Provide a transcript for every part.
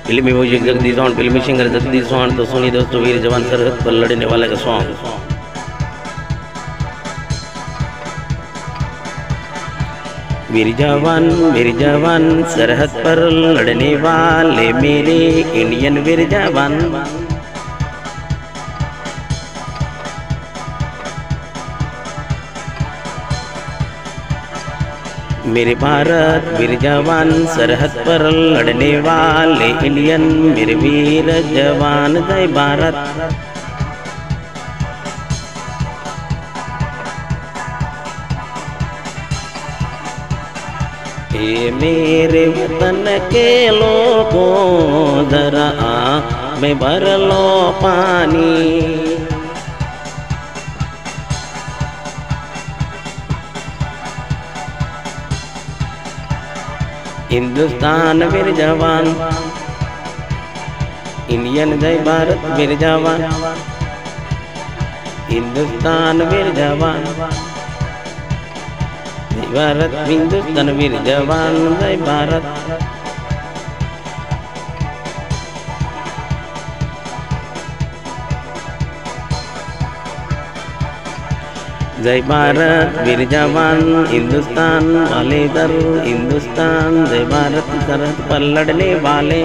फिल्मी म्यूजिक जगदीश चौहान, फिल्मी सिंगर जगदीश चौहान। तो सुनिए दोस्तों, वीर जवान सरहद पर लड़ने वाले का सॉन्ग। वीर जवान सरहद पर लड़ने वाले मेरे इंडियन वीर जवान। मेरे भारत वीर जवान सरहद पर लड़ने वाले इंडियन मेरे वीर जवान। जय भारत। ये मेरे वतन के लोगों जरा आँख में भर लो पानी। हिंदुस्तान वीर जवान, इंडियन जय भारत वीर जवान। हिंदुस्तान वीर जवान, जय भारत हिंदुस्तान वीर जवान। जय भारत। जय भारत वीर जवान, हिंदुस्तान वाले दर हिंदुस्तान। जय भारत सरहद पर लड़ने वाले।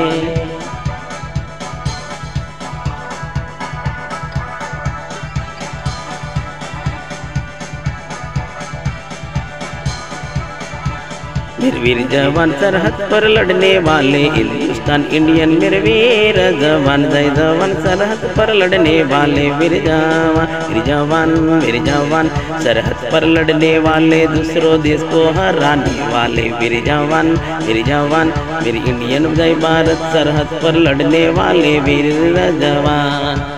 मेरे वीर जवान सरहद पर लड़ने वाले हिंदुस्तान इंडियन मेरे वीर जवान। जय जवान सरहद पर लड़ने वाले वीर जवान वीर जवान सरहद पर लड़ने वाले दूसरों देश को हराने वाले वीर जवान मेरे इंडियन। जय भारत सरहद पर लड़ने वाले वीर जवान।